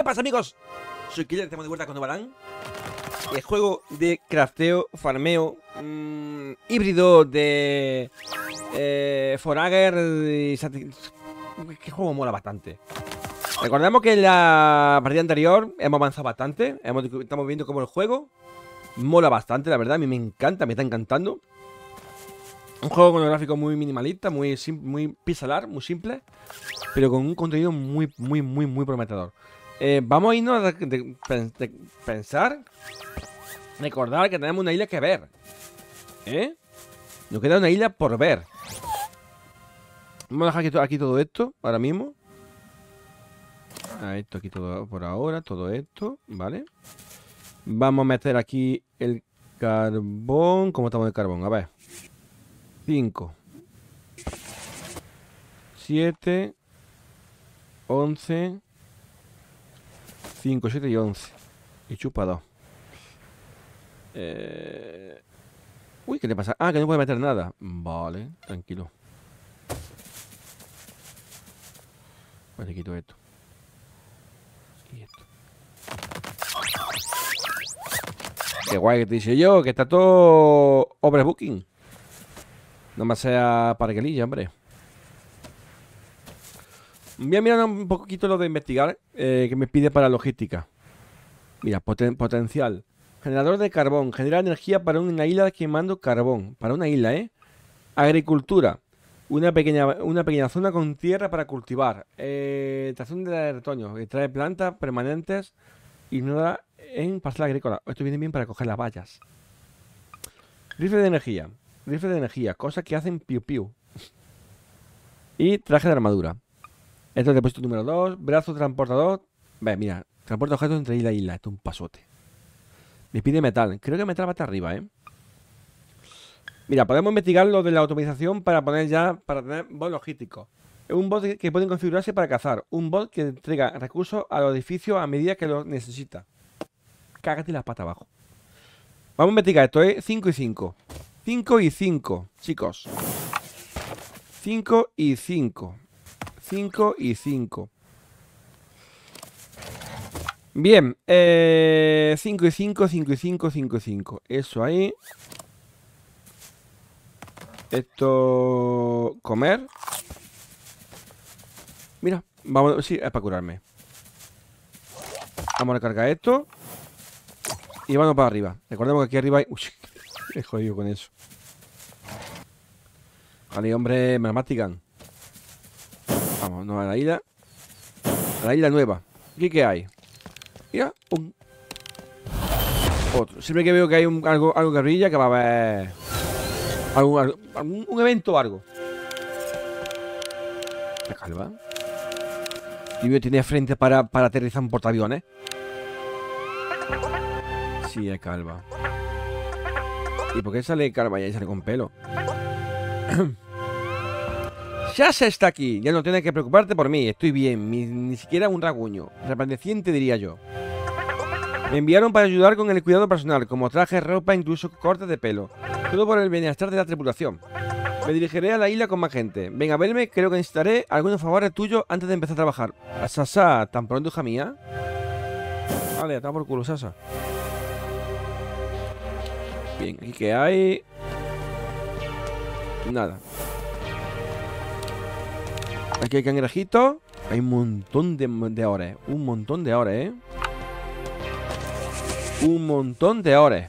¿Qué pasa, amigos? Soy Killer, estamos de vuelta con Novalan. El juego de crafteo, farmeo, híbrido de Forager y ¿qué juego mola bastante? Recordemos que en la partida anterior hemos avanzado bastante. Estamos viendo cómo el juego mola bastante, la verdad. A mí me encanta, me está encantando. Un juego con un gráfico muy minimalista, muy pixel art, muy simple, pero con un contenido muy prometedor. Vamos a irnos de pensar, recordar que tenemos una isla que ver. Nos queda una isla por ver. Vamos a dejar aquí todo esto, ahora mismo. Esto aquí todo por ahora, todo esto, ¿vale? Vamos a meter aquí el carbón. ¿Cómo estamos de carbón? A ver. 5 7 11 5, 7 y 11. Y chupa 2. Uy, ¿qué le pasa? Ah, que no puede meter nada. Vale, tranquilo. Pues le quito esto. Y esto. Qué guay que te dice yo, que está todo overbooking. No más sea parguelilla, hombre. Voy a mirar un poquito lo de investigar que me pide para logística. Mira, potencial. Generador de carbón. Genera energía para una isla quemando carbón. Para una isla, ¿eh? Agricultura. Una pequeña zona con tierra para cultivar. Estación de retoño. Extrae plantas permanentes. Ignora en parcela agrícola. Esto viene bien para coger las vallas. Rifle de energía. Rifle de energía. Cosas que hacen piu piu. Y traje de armadura. Esto es el depósito número 2. Brazo transportador. Ve, mira. Transporta objetos entre isla e isla. Esto es un pasote. Me pide metal. Creo que metal va hasta arriba, ¿eh? Mira, podemos investigar lo de la automatización para poner ya, para tener bot logístico. Un bot que puede configurarse para cazar. Un bot que entrega recursos a los edificios a medida que los necesita. Cágate las patas abajo. Vamos a investigar esto, ¿eh? 5 y 5. 5 y 5, chicos. 5 y 5. 5 y 5. Bien, 5 y 5, 5 y 5, 5 y 5. Eso ahí. Esto... Comer. Mira, vamos... Sí, es para curarme. Vamos a recargar esto. Y vamos para arriba. Recordemos que aquí arriba hay... Uy, he jodido con eso. Vale, hombre, me la mastican. Vamos, no a la isla. A la isla nueva. ¿Aquí qué hay? Mira, otro. Siempre que veo que hay algo que brilla, que va a haber un evento o algo. La calva. Y tiene frente para aterrizar un portaaviones. Sí, es calva. ¿Y por qué sale calva y ahí sale con pelo? Ya se está aquí. Ya no tienes que preocuparte por mí. Estoy bien. Ni siquiera un rasguño. Resplandeciente, diría yo. Me enviaron para ayudar con el cuidado personal, como traje, ropa, incluso cortes de pelo. Todo por el bienestar de la tripulación. Me dirigiré a la isla con más gente. Ven a verme, creo que necesitaré algunos favores tuyos antes de empezar a trabajar. Sasa, ¿tan pronto, hija mía? Vale, está por culo, Sasa. Bien, aquí que hay... Nada. Aquí hay cangrejitos. Hay un montón de ores. Un montón de ores, ¿eh? Un montón de ores.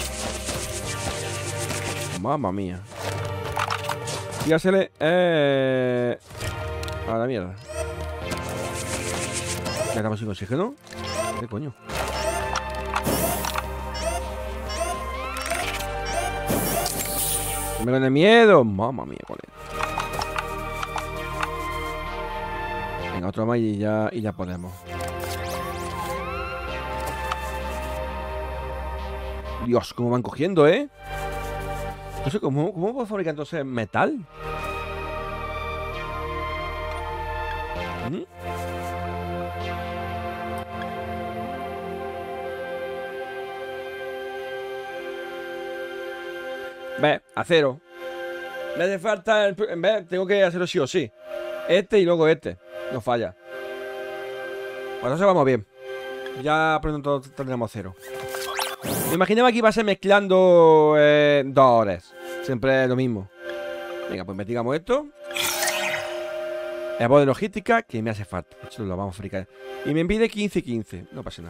Mamma mía. Fíjasele. A la mierda. ¿Ya estamos sin oxígeno? ¿Qué coño? Me da miedo. Mamma mía, colega. Venga, otro más y ya podemos. Dios, cómo van cogiendo, ¿eh? Entonces, ¿cómo puedo fabricar entonces metal? Ve, acero. Me hace falta tengo que hacerlo sí o sí. Este y luego este. No falla. Pues entonces vamos bien. Ya pronto tendremos 0. Me imaginaba que iba a ser mezclando 2 horas. Siempre es lo mismo. Venga, pues investigamos esto. El voz de logística que me hace falta. Esto lo vamos a fabricar. Y me pide 15-15. No pasa nada.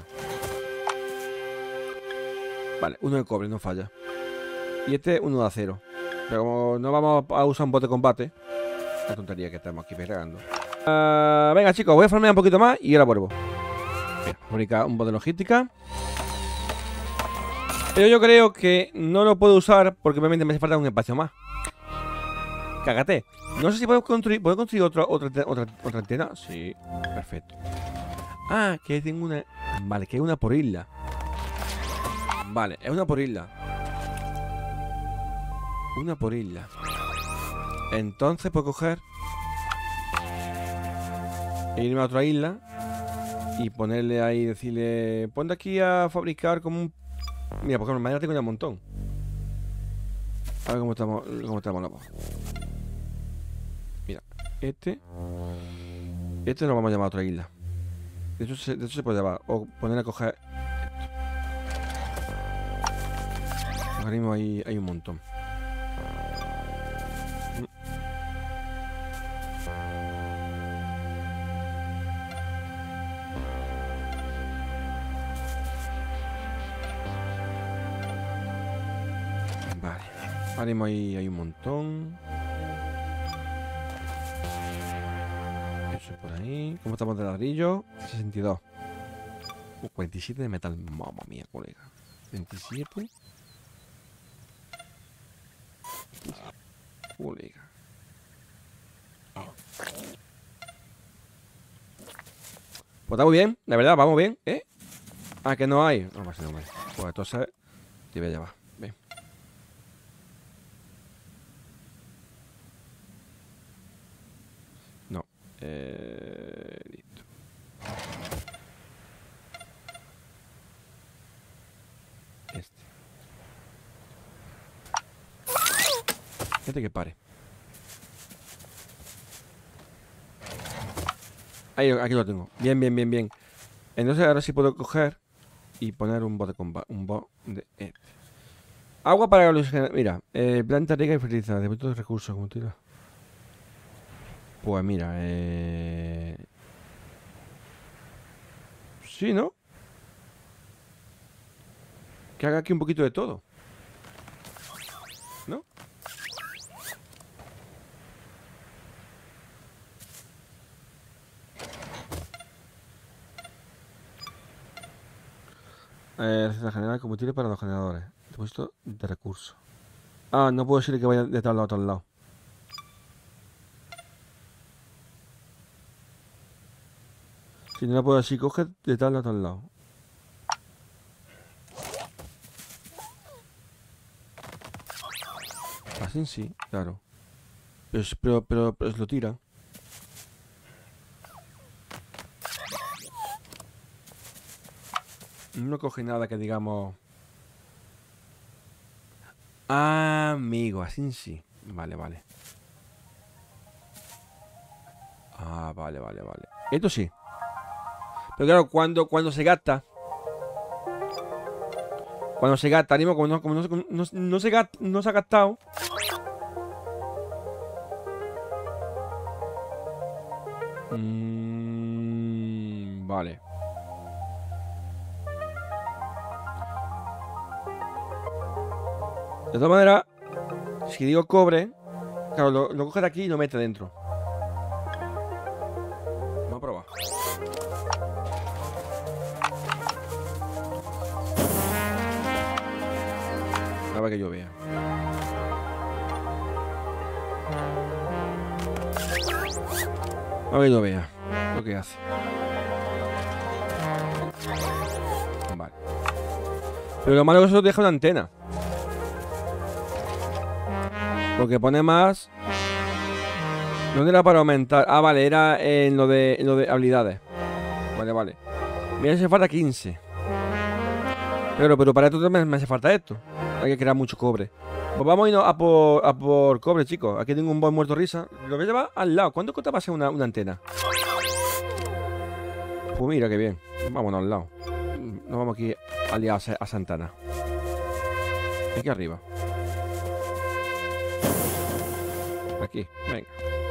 Vale, 1 de cobre, no falla. Y este 1 de acero. Pero como no vamos a usar un bote de combate, la tontería que estamos aquí pegando. Venga, chicos, voy a farmear un poquito más y ahora vuelvo. Venga, fabricar un bote de logística. Pero yo creo que no lo puedo usar porque obviamente me hace falta un espacio más. Cágate. No sé si puedo construir. ¿Puedo construir otra antena? Sí, perfecto. Ah, que tengo una. Vale, que es una por isla. Vale, es una por isla. Una por isla. Entonces puedo coger e irme a otra isla y ponerle ahí, decirle, ponte aquí a fabricar como un... Mira, por ejemplo, mañana tengo ya un montón. A ver cómo estamos locos. Mira, este lo vamos a llamar a otra isla. De hecho se puede llamar. O poner a coger esto. Ahora mismo hay un montón. Vale. Ahora mismo hay un montón. Eso por ahí. ¿Cómo estamos de ladrillo? 62. 47 de metal. Mamma mía, colega. 27. Colega. Pues está muy bien, la verdad, vamos bien, ¿eh? Ah, que no hay. No pasa nada. Pues entonces te voy a llevar. Ven. No. Listo. Este. Fíjate que pare. Ahí, aquí lo tengo. Bien, bien, bien, bien. Entonces ahora sí puedo coger y poner un bot de combate. Un bot de... Agua para los... Mira, planta rica y fertilizada. Depósito de recursos. ¿Cómo tira? Pues mira, sí, ¿no? Que haga aquí un poquito de todo. ¿No? Receta general, combustible para los generadores. Depósito de recursos. Ah, no puedo decirle que vaya de tal lado a tal lado. Si no la puedo así, coge de tal lado a tal lado. Así sí, claro. Pero lo tira. No coge nada que digamos... Ah, amigo, así sí. Vale, vale. Ah, vale, vale, vale. Esto sí. Pero claro, cuando se gasta... Cuando se gasta, animo, como no se ha gastado... Vale. De todas maneras, si digo cobre, claro, lo coge de aquí y lo mete dentro. Vamos a probar. A ver que yo vea. A ver que yo vea lo que hace. Vale. Pero lo malo es que eso deja una antena. Porque pone más. ¿Dónde era para aumentar? Ah, vale, era en lo de habilidades. Vale, vale. Me hace falta 15. Pero para esto me hace falta esto. Hay que crear mucho cobre. Pues vamos a irnos a por cobre, chicos. Aquí tengo un buen muerto risa. Lo voy a llevar al lado. ¿Cuánto cuesta para hacer una antena? Pues mira, qué bien. Vámonos al lado. Nos vamos aquí aliados a Santana. Aquí arriba. Aquí, venga.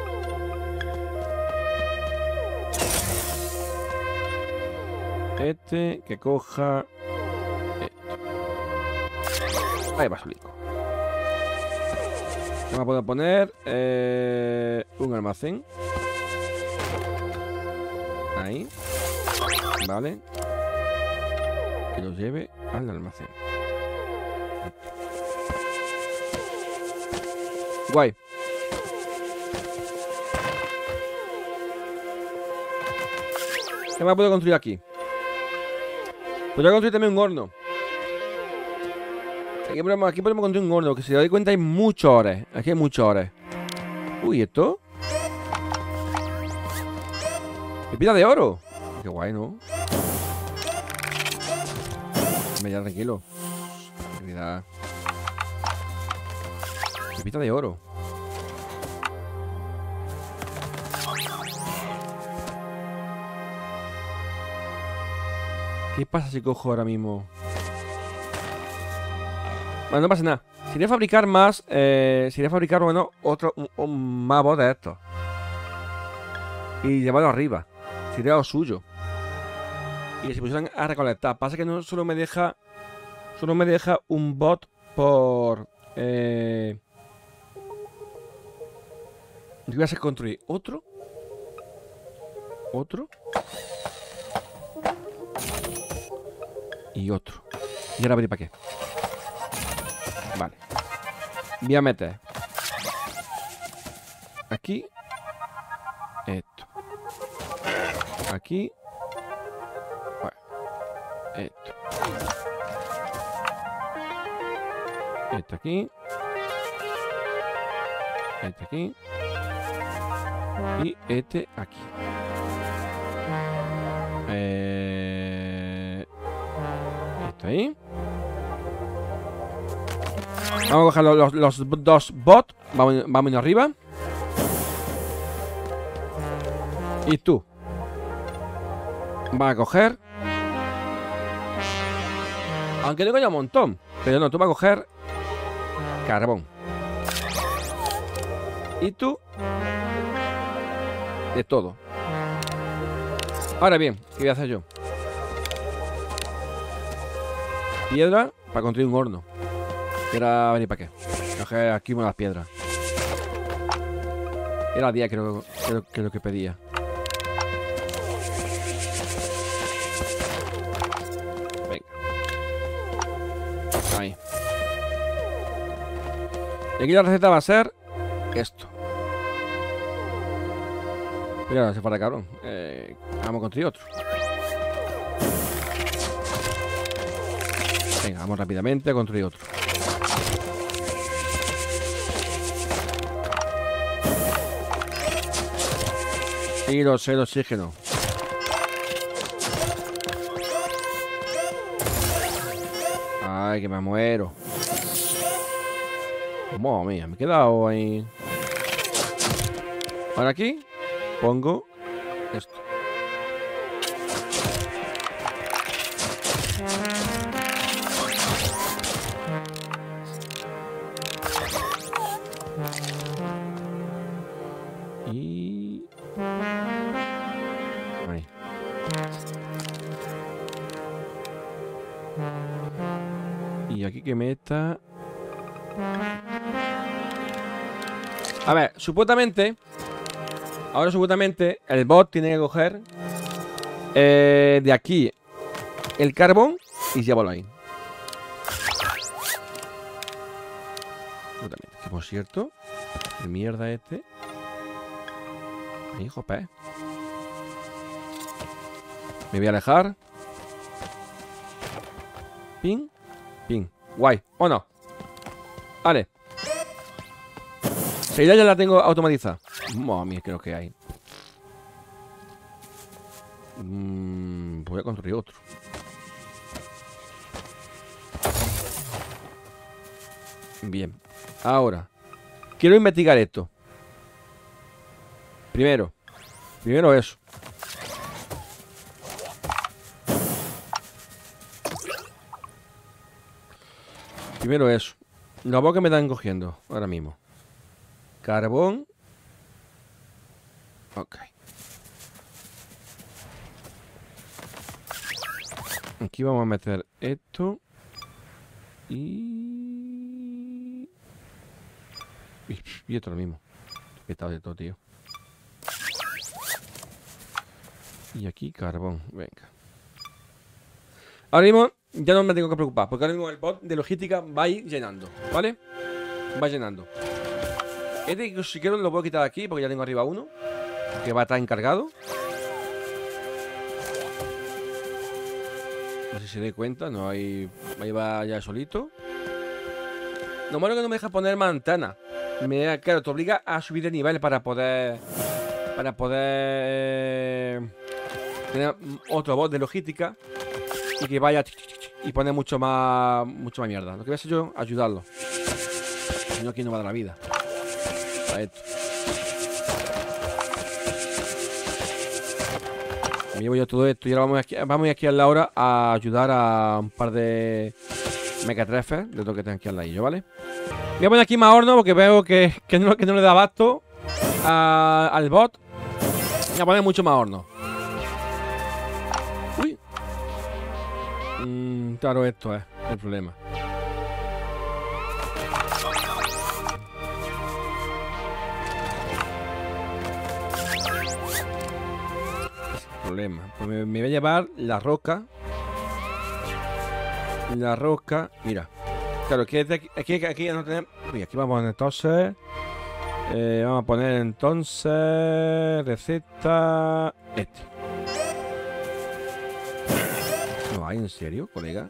Este, que coja esto. Ahí va solico. Me puedo poner un almacén. Ahí. Vale. Que lo lleve al almacén. Guay. ¿Qué más puedo construir aquí? Podría construir también un horno. Aquí podemos construir un horno. Que si os dais cuenta hay muchos ores. Aquí hay muchos ores. Uy, ¿esto? Pepita de oro. Qué guay, ¿no? Me ya tranquilo. Tranquilidad. Pepita de oro. ¿Qué pasa si cojo ahora mismo? Bueno, no pasa nada. Si iría a fabricar más, bueno, otro, un más bot de estos. Y llevarlo arriba. Sería lo suyo. Y que se pusieran a recolectar. Pasa que no solo me deja. Solo me deja un bot por. Voy a hacer construir otro. Otro. Y otro. Y ahora veré para qué. Vale. Voy a meter aquí esto. Aquí. Bueno. Esto. Esto aquí. Este aquí. Y este aquí. Esto ahí. Vamos a coger los dos bots. Vamos arriba. Y tú vas a coger. Aunque tengo ya un montón. Pero no, tú vas a coger carbón. Y tú de todo. Ahora bien, ¿qué voy a hacer yo? Piedra para construir un horno. Era venir para qué. Coger aquí una de las piedras. Era 10 creo que lo que pedía. Venga. Ahí. Y aquí la receta va a ser esto. Mira, se falta cabrón. Vamos a construir otro. Venga, vamos rápidamente a construir otro. Y el oxígeno. Ay, que me muero. Madre mía, me he quedado ahí. Ahora aquí pongo esto. Y ahí. Y aquí que meta. A ver, supuestamente. Ahora supuestamente el bot tiene que coger de aquí el carbón y llevarlo ahí. Supuestamente. Que por cierto, de mierda este. Hijo, pe. Me voy a alejar. Ping. Ping. Guay. ¿O no? Vale. Si ya la tengo automatizada. Madre mía, creo que hay. Voy a construir otro. Bien. Ahora, quiero investigar esto. Primero eso. Primero eso. Los bots que me están cogiendo ahora mismo. Carbón. Ok. Aquí vamos a meter esto. Y esto lo mismo. Que está de todo, tío. Y aquí carbón. Venga. Ahora mismo ya no me tengo que preocupar, porque ahora mismo el bot de logística va a ir llenando, ¿vale? Va llenando. Este, si quiero, lo puedo quitar de aquí, porque ya tengo arriba uno que va a estar encargado. No sé si se dé cuenta, no hay. Ahí va ya solito. Lo malo es que no me deja poner más antenas. Claro, te obliga a subir de nivel para poder. Tener otro bot de logística. Y que vaya y pone mucho más mierda. Lo que voy a hacer yo, ayudarlo. Si no, aquí no va a dar la vida. Para esto. Me llevo yo todo esto y ahora vamos aquí a la hora a ayudar a un par de mecatrefes de todo que tengo aquí al ladillo, ¿vale? Voy a poner aquí más horno porque veo que no le da abasto al bot. Voy a poner mucho más horno. Uy. Claro, esto es el problema. Pues me voy a llevar la roca. La roca. Mira. Claro, que aquí no tenemos. Uy, aquí vamos a poner entonces. Vamos a poner entonces. Receta. Este. No hay, ¿en serio, colega?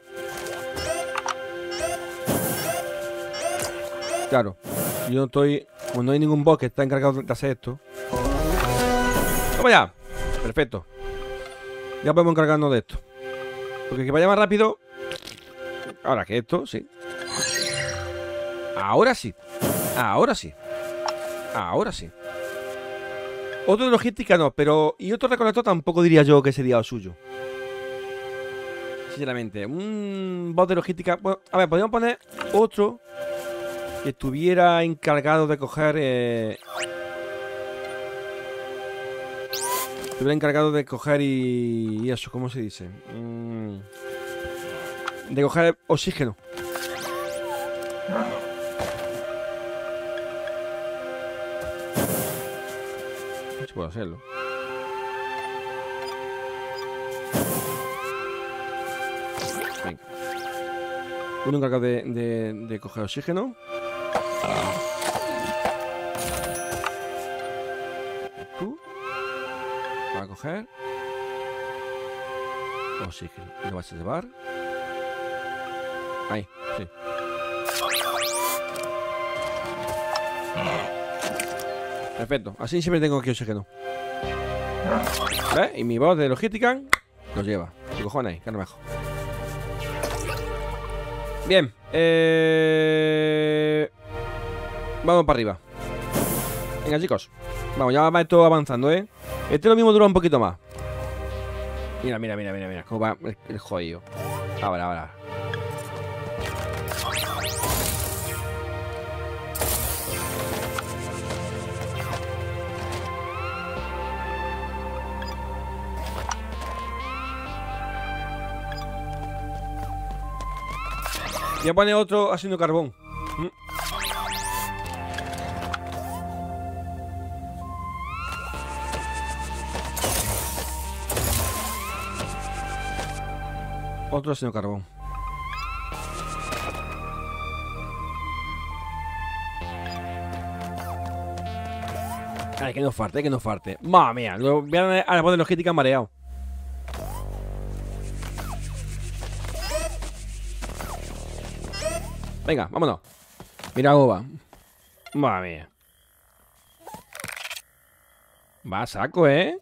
Claro. Yo no estoy. Como no hay ningún bot que está encargado de hacer esto. ¡Vamos allá! Perfecto. Ya podemos encargarnos de esto. Porque que vaya más rápido. Ahora que esto, sí. Ahora sí. Ahora sí. Ahora sí. Otro de logística no, pero. Y otro recolector tampoco diría yo que sería lo suyo. Sinceramente. Un bot de logística. Bueno, a ver, podríamos poner otro que estuviera encargado de coger. Estuviera encargado de coger y eso, ¿cómo se dice? De coger oxígeno. No sé si puedo hacerlo. Venga. Uno encargado de coger oxígeno. Tú. Va a coger oxígeno. Y lo vas a llevar. Ahí, sí. Perfecto. Así siempre tengo aquí oxígeno. ¿Ves? Y mi bot de logística lo lleva. ¿Qué cojones? Que no mejor. Bien. Vamos para arriba. Venga, chicos. Vamos, ya va esto avanzando, ¿eh? Este lo mismo dura un poquito más. Mira, mira, mira, mira, mira. Cómo va el jodido. Ahora, ahora. Voy a poner otro haciendo carbón. Otro haciendo carbón. Ay, que no falte, que no falte. Madre mía, lo voy a poner logística mareado. Venga, vámonos. Mira cómo va. Madre mía. Va a saco, ¿eh?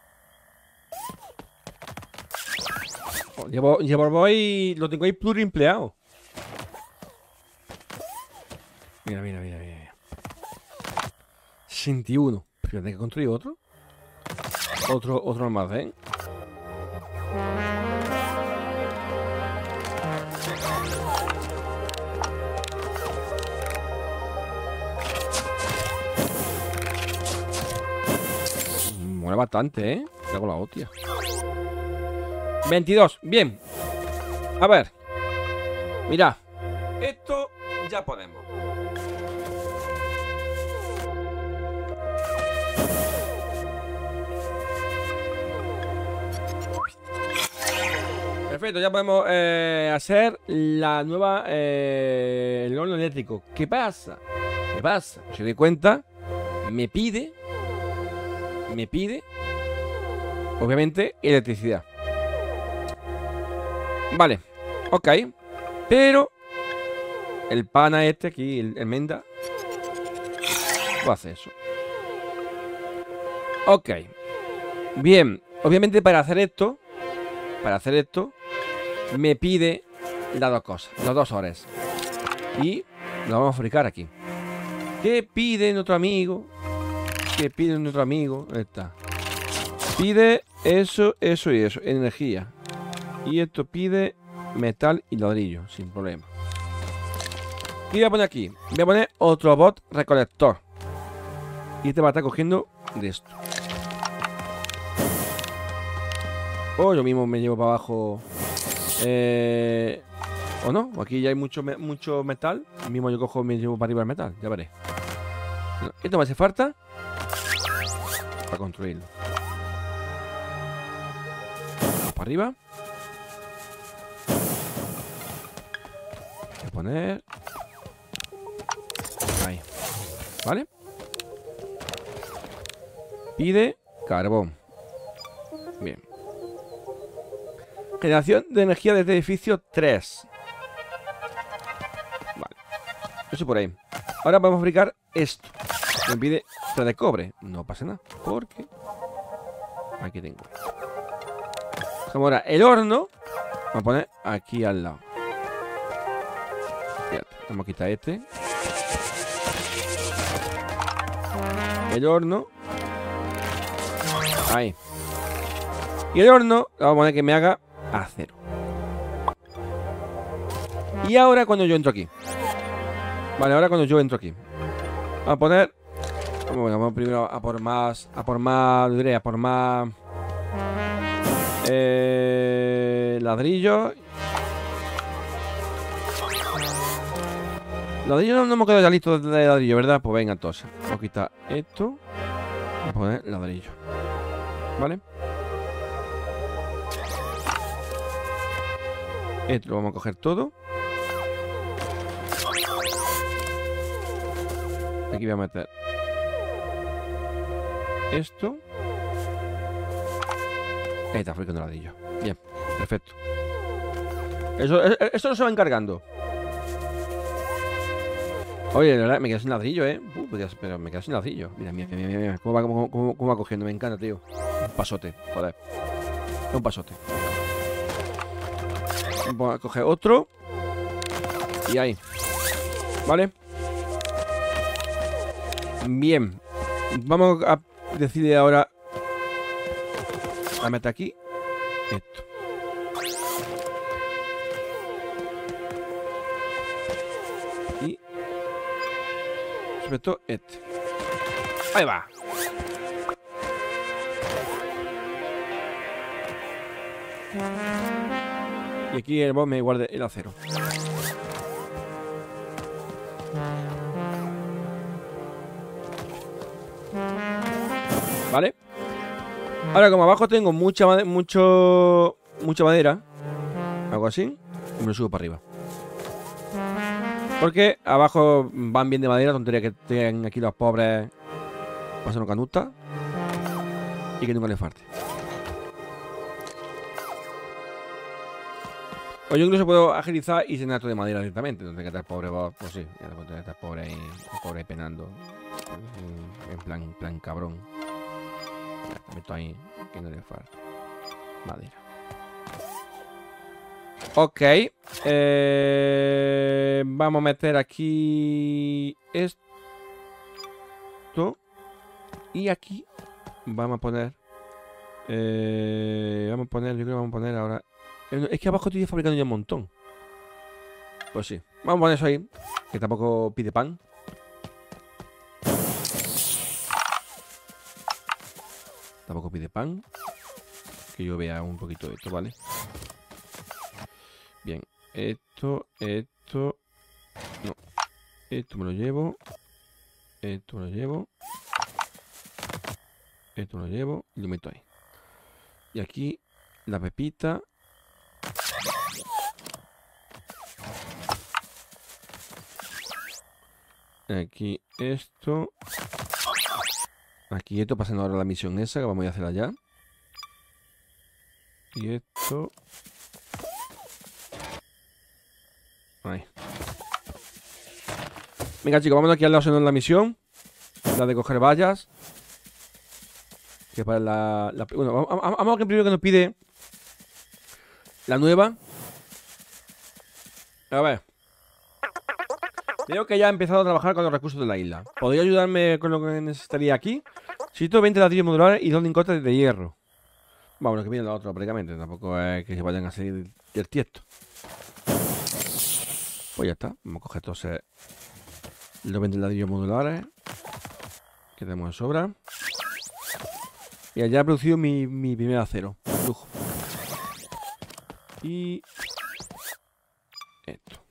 Llevo ahí. Lo tengo ahí pluriempleado. Mira, mira, mira, mira. 61. Pero tengo que construir otro. Otro almacén. bastante, ¿eh? Te hago la hostia. 22, bien. A ver. Mira. Esto ya podemos. Perfecto, ya podemos hacer la nueva el horno eléctrico. ¿Qué pasa? ¿Qué pasa? Si doy cuenta, me pide obviamente electricidad. Vale, ok. Pero el pana este aquí, el Menda, va a hacer eso. Ok. Bien, obviamente para hacer esto me pide las dos cosas, las dos horas. Y lo vamos a fabricar aquí. ¿Qué pide nuestro amigo? ¿Qué pide nuestro amigo? Ahí está. Pide eso, eso y eso, energía. Y esto pide metal y ladrillo, sin problema. ¿Qué voy a poner aquí? Voy a poner otro bot recolector. Y este va a estar cogiendo de esto. O yo mismo me llevo para abajo. O no, aquí ya hay mucho metal. Mismo yo cojo y me llevo para arriba el metal. Ya veré. Esto me hace falta para construirlo. Para arriba. Voy a poner ahí. ¿Vale? Pide carbón. Bien. Generación de energía desde edificio 3. Vale. Eso por ahí. Ahora vamos a fabricar esto. Me pide 3 de cobre. No pasa nada. Porque aquí tengo. Ahora el horno. Vamos a poner aquí al lado. Fíjate. Vamos a quitar este. El horno. Ahí. Y el horno lo vamos a poner que me haga acero. Y ahora cuando yo entro aquí. Vale, ahora cuando yo entro aquí. Vamos a poner. Vamos primero a por más. A por más. Diré, a por más. Ladrillo. Ladrillo no me quedo ya listo de ladrillo, ¿verdad? Pues venga, entonces. Vamos a quitar esto. Vamos a poner ladrillo. ¿Vale? Esto lo vamos a coger todo. Aquí voy a meter esto. Ahí está, fabricando ladrillo. Bien, perfecto. Eso no se va encargando. Oye, de verdad, me quedo sin ladrillo, ¿eh? Pero me quedo sin ladrillo. Mira, mira, mira, mira. ¿Cómo va cogiendo? Me encanta, tío. Un pasote, joder. Un pasote. Voy a coger otro. Y ahí. ¿Vale? Bien. Vamos a decirle ahora a meter aquí esto. Y sobre todo este. Ahí va. Y aquí el boss me guarde el acero. ¿Vale? Ahora como abajo tengo mucha madera, hago así y me lo subo para arriba. Porque abajo van bien de madera, tontería que tengan aquí los pobres pasando canuta y que nunca les falte. O yo incluso puedo agilizar y llenar todo de madera directamente. No tengo que estar pobre, pues sí, ya tengo que estar pobre ahí penando. En plan cabrón. Ya, meto ahí que no le falta madera. Ok. Vamos a meter aquí esto. Y aquí vamos a poner. Yo creo que vamos a poner ahora. Es que abajo estoy fabricando ya un montón. Pues sí. Vamos a poner eso ahí. Que tampoco pide pan. Tampoco pide pan. Que yo vea un poquito de esto, ¿vale? Bien. Esto. No. Esto me lo llevo. Esto me lo llevo. Esto me lo llevo. Y lo meto ahí. Y aquí la pepita. Aquí esto. Aquí esto, pasando ahora la misión esa que vamos a hacer allá. Y esto. Ahí. Venga, chicos, vamos aquí al lado de la misión. La de coger vallas. Que para bueno, vamos a ver primero que nos pide la nueva. A ver. Creo que ya he empezado a trabajar con los recursos de la isla. ¿Podría ayudarme con lo que necesitaría aquí? Necesito 20 ladrillos modulares y 2 lingotes de hierro. Bueno, que viene la otra prácticamente. Tampoco es que se vayan a salir del tiesto. Pues ya está. Vamos a coger entonces los 20 ladrillos modulares que tenemos de sobra. Y ya he producido mi primer acero. Lujo. Y esto.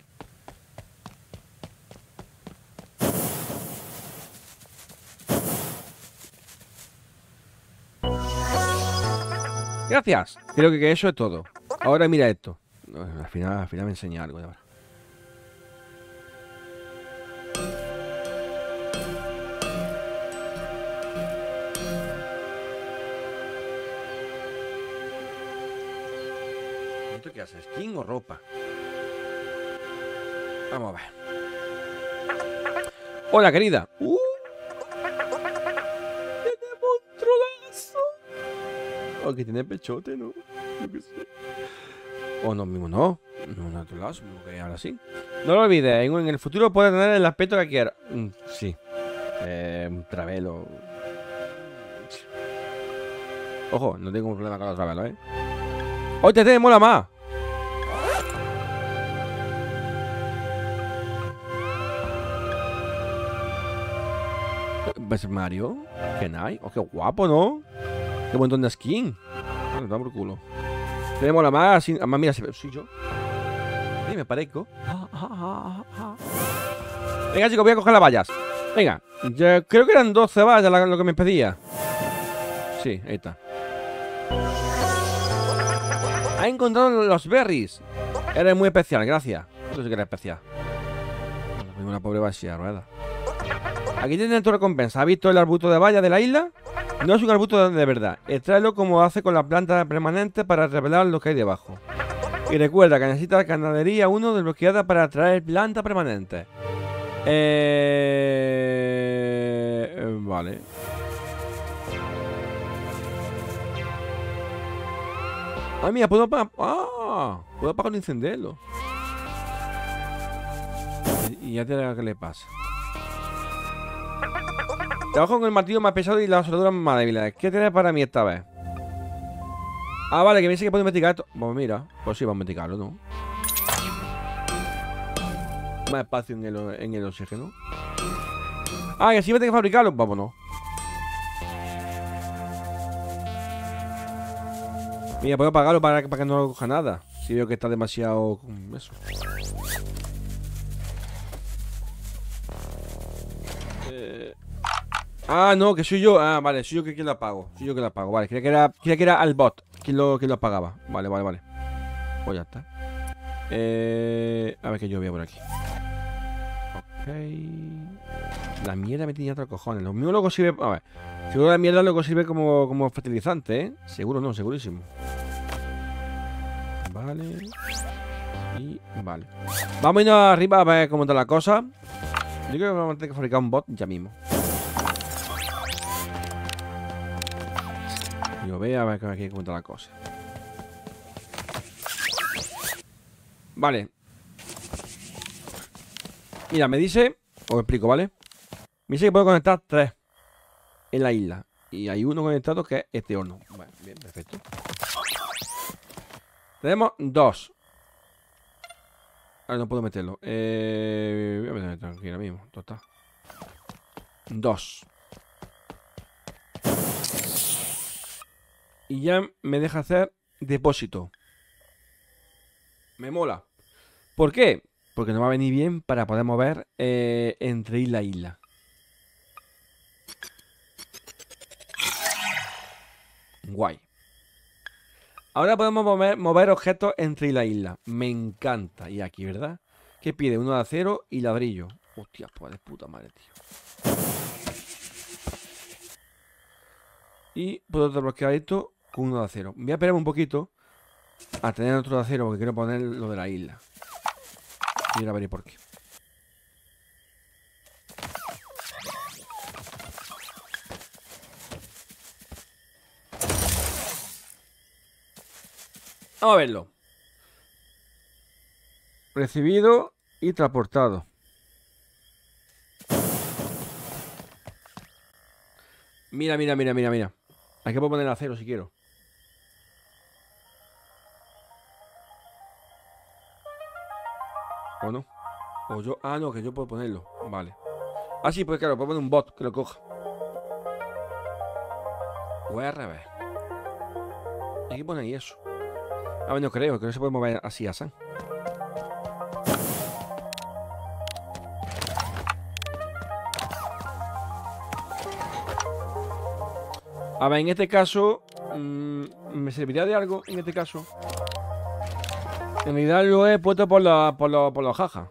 Gracias. Creo que eso es todo. Ahora mira esto. No, al final me enseña algo. Ya. ¿Esto qué hace? ¿Skin o ropa? Vamos a ver. Hola, querida. Que tiene pechote, ¿no? Yo qué sé. O no, mismo no. No, en otro lado, mismo que ahora sí. No lo olvides, en el futuro puedes tener el aspecto que quieras. Sí. Un travelo. Ojo, no tengo problema con los travelos, ¿eh? ¡Hoy te mola más! ¿Ves Mario? ¿Qué nice? ¡Oh, qué guapo, ¿no? ¡Qué montón de skin! Bueno, está por culo. Me mola más, así, además mira, soy yo. Sí, me parezco. Venga, chicos, voy a coger las vallas. Venga, yo creo que eran 12 vallas lo que me pedía. Sí, ahí está. Ha encontrado los berries. Eres muy especial, gracias. Tú sí que eres especial. Una pobre vacía rueda. Aquí tienes tu recompensa. ¿Has visto el arbusto de valla de la isla? No es un arbusto de verdad. Extráelo como hace con la planta permanente para revelar lo que hay debajo. Y recuerda que necesitas ganadería 1 desbloqueada para atraer planta permanente. Vale. Ah, mira, puedo apagar. Puedo apagar un incendiarlo. Y ya te verá qué le pasa. Trabajo con el martillo más pesado y las soldaduras más débiles. ¿Qué tienes para mí esta vez? Ah, vale, que me dice que puedo investigar esto. Pues mira, pues sí, vamos a investigarlo, ¿no? Más espacio en el oxígeno. Ah, que sí me tengo que fabricarlo. Vámonos. Mira, puedo apagarlo para que no coja nada. Si veo que está demasiado... Eso. Ah, no, que soy yo. Ah, vale, soy yo que lo apago. Soy yo que lo apago, vale. Creía que era al bot quien lo apagaba. Vale. Pues ya está. A ver que yo veo por aquí. Ok. La mierda me tenía otros cojones. Lo mío luego sirve... A ver. Seguro la mierda luego sirve como fertilizante, ¿eh? Seguro no, segurísimo. Vale. Y vale. Vamos a irnos arriba a ver cómo está la cosa. Yo creo que vamos a tener que fabricar un bot ya mismo. Yo veo a ver cómo está la cosa. Vale. Mira, me dice... Os explico, ¿vale? Me dice que puedo conectar 3 en la isla. Y hay uno conectado que es este horno. Vale, bien, perfecto. Tenemos 2. Ahora no puedo meterlo. Voy a meterlo aquí ahora mismo. Total. 2. Y ya me deja hacer depósito. Me mola. ¿Por qué? Porque nos va a venir bien para poder mover entre isla a isla. Guay. Ahora podemos mover objetos entre isla a isla. Me encanta. Y aquí, ¿verdad? ¿Qué pide? Uno de acero y ladrillo. Hostia, pues de puta madre, tío. Y puedo desbloquear esto con uno de acero. Voy a esperar un poquito a tener otro de acero porque quiero poner lo de la isla. Y ahora veré por qué. Vamos a verlo. Recibido y transportado. Mira. Aquí puedo poner acero si quiero. ¿O no? O yo... Ah, no, que yo puedo ponerlo. Vale. Ah, sí, pues claro, puedo poner un bot que lo coja. Voy al revés. Aquí pone ahí eso. Ah, bueno, creo que no se puede mover así a San. A ver, en este caso me serviría de algo. En este caso en realidad lo he puesto por los jajas.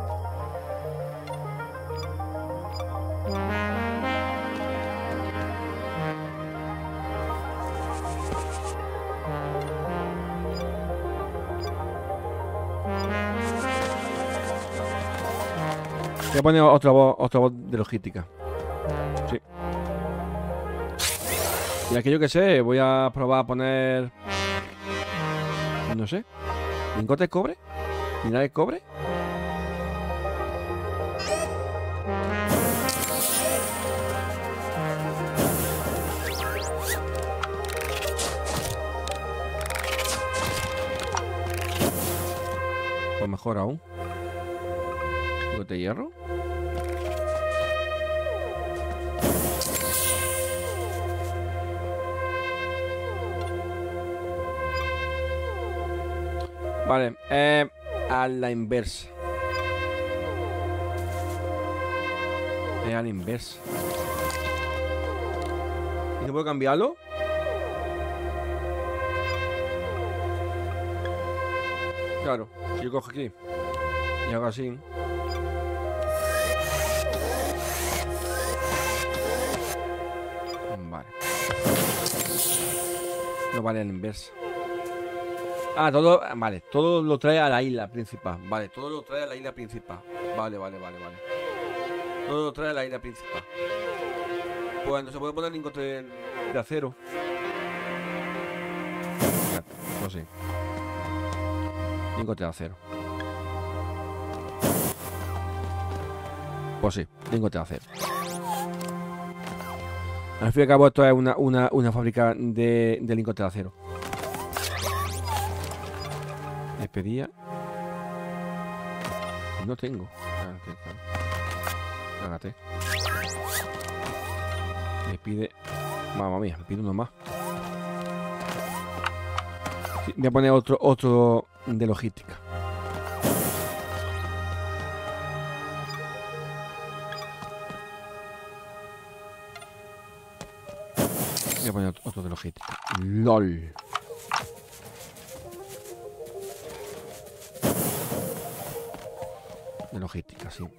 Voy a poner otra voz de logística. Sí. Y aquí yo que sé, voy a probar a poner... No sé. ¿Lingotes de cobre? ¿Minerales de cobre? Pues mejor aún. ¿Lingote de hierro? Vale, a la inversa. Es a la inversa. ¿Y no puedo cambiarlo? Claro, si yo cojo aquí y hago así. Vale. No vale a la inversa. Ah, todo, vale, todo lo trae a la isla principal. Vale, todo lo trae a la isla principal. Vale. Todo lo trae a la isla principal. Pues no se puede poner lingote de acero. No sé. Lingote de acero. Pues sí, lingote de acero. Al fin y al cabo esto es una fábrica de lingote de acero. Me pedía... No tengo. Hágate. Me pide... Mamma mía, me pide uno más. Sí, voy a poner otro de logística. Voy a poner otro de logística. LOL. De logística, sí.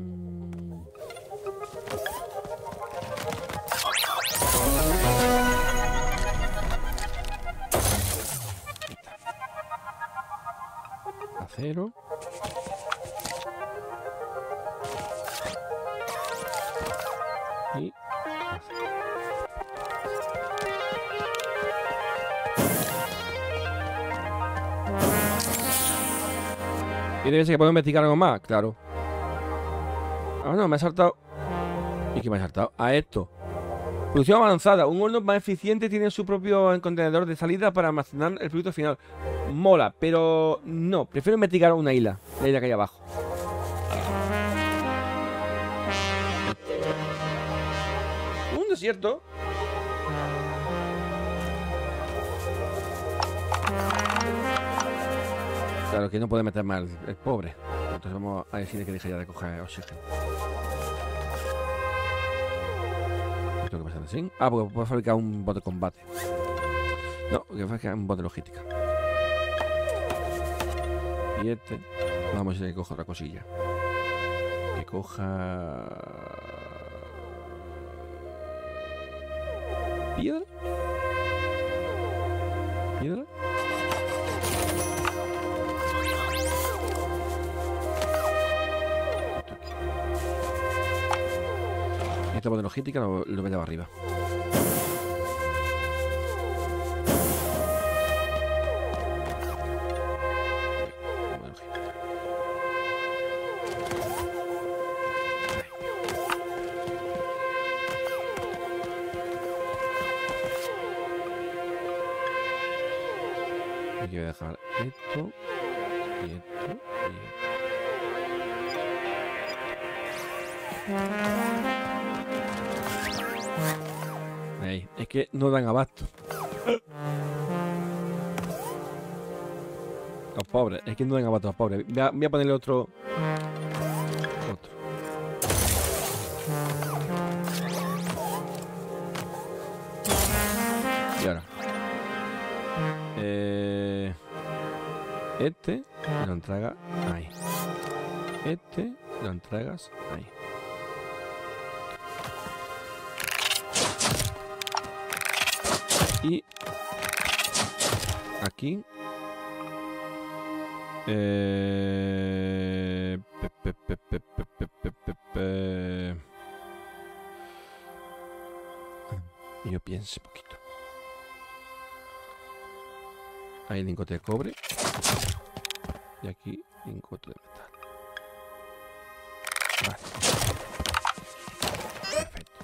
Acero. Y... ¿Y debe ser que puedo investigar algo más? Claro. Ah, no, me ha saltado. ¿Y qué me ha saltado? A esto. Producción avanzada. Un horno más eficiente tiene su propio contenedor de salida para almacenar el producto final. Mola, pero no. Prefiero investigar una isla. La isla que hay abajo. Un desierto. Claro, que no puede meter más el pobre. Entonces vamos a decirle que deje ya de coger oxígeno. ¿Esto qué pasa así? Ah, porque puedo fabricar un bot de combate. No, que fabricar un bot de logística. Y este. Vamos a decirle que coja otra cosilla. Que coja... ¿Piedra? ¿Piedra? Este bot de logística lo metemos arriba. Aquí voy a dejar esto y esto y esto. Ahí, es que no dan abasto. Los pobres, es que no dan abasto los pobres. Voy a ponerle otro. Y ahora. Este lo entrega ahí. Este lo entregas ahí. Y aquí yo pienso poquito. Ahí lingote de cobre. Y aquí lingote de metal. Vale. Perfecto.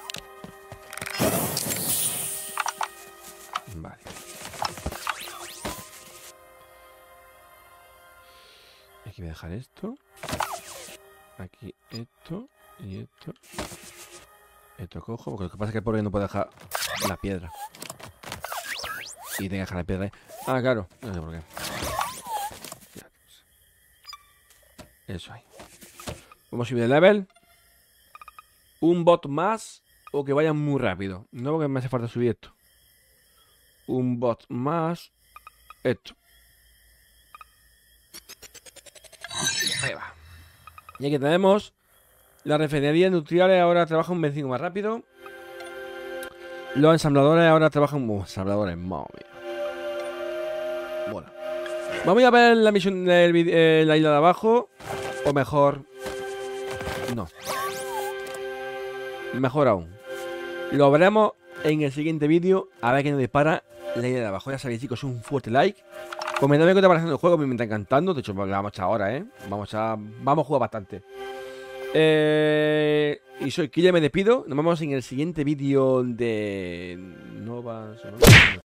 Vale. Aquí voy a dejar esto. Aquí esto. Y esto. Esto cojo. Porque lo que pasa es que el pobre no puede dejar la piedra. Y tengo que dejar la piedra ahí. Ah, claro. No sé por qué. Eso ahí. Vamos a subir de level. Un bot más. O que vaya muy rápido. No porque me hace falta subir esto. Un bot más. Esto. Ahí va. Y aquí tenemos. La refinería industriales ahora trabaja un 25 más rápido. Los ensambladores ahora trabajan. Ensambladores, móvil. Bueno. Vamos a ver la misión de la isla de abajo. O mejor. No. Mejor aún. Lo veremos en el siguiente vídeo. A ver qué nos dispara la isla de abajo. Ya sabéis, chicos, un fuerte like. Comentadme qué te parece el juego. Me está encantando. De hecho, la vamos a echar ahora, Vamos a jugar bastante. Y soy Killa, me despido. Nos vemos en el siguiente vídeo de Nova.